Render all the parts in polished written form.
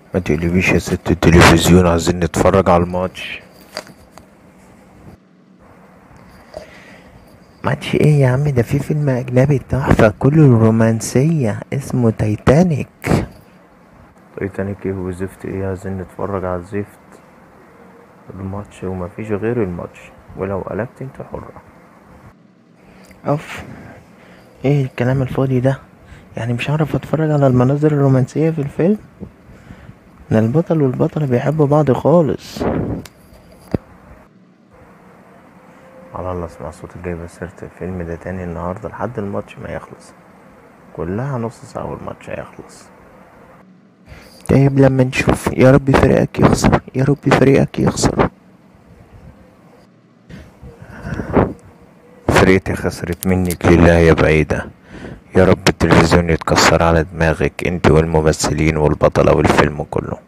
ما تقلبيش يا ست التلفزيون، عايزين نتفرج على الماتش. ماتش ايه يا عم؟ ده في فيلم اجنبي تحفة كله رومانسية اسمه تايتانيك. تايتانيك ايه وزفت ايه؟ عايزين نتفرج على الزفت الماتش ومفيش غير الماتش، ولو قلبت انت حرة. اوف، ايه الكلام الفاضي ده؟ يعني مش هعرف اتفرج على المناظر الرومانسية في الفيلم؟ ده البطل والبطلة بيحبوا بعض خالص. على الله اسمع صوتك جايبة سيرة الفيلم ده تاني النهاردة لحد الماتش ما يخلص، كلها نص ساعة والماتش هيخلص. طيب لما نشوف، يا رب فريقك يخسر، يا رب فريقك يخسر. فرقتي خسرت منك لله يا بعيدة. يا رب التلفزيون يتكسر على دماغك انت والممثلين والبطلة والفيلم كله.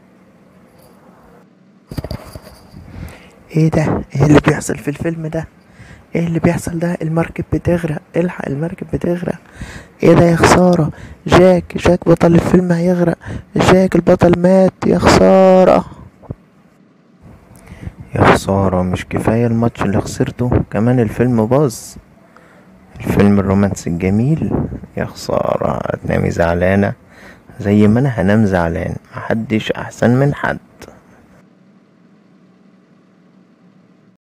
ايه ده؟ ايه اللي بيحصل في الفيلم ده؟ ايه اللي بيحصل ده؟ المركب بتغرق، الحق المركب بتغرق. ايه ده؟ يا خسارة، جاك بطل الفيلم هيغرق. جاك البطل مات، يا خسارة. يا خسارة، مش كفاية الماتش اللي خسرته كمان الفيلم باظ، الفيلم الرومانسي الجميل. يا خسارة، هتنامي زعلانة زي ما انا هنام زعلان، محدش احسن من حد.